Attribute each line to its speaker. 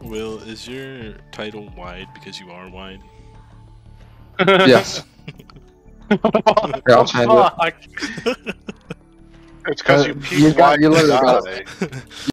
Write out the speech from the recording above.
Speaker 1: Will, is your title wide because you are wide?
Speaker 2: Yes.
Speaker 3: What
Speaker 2: Here, I'll
Speaker 3: the
Speaker 2: change it.
Speaker 3: fuck? It's because you peed
Speaker 2: You
Speaker 3: wide
Speaker 2: literally
Speaker 3: and
Speaker 2: got
Speaker 3: die.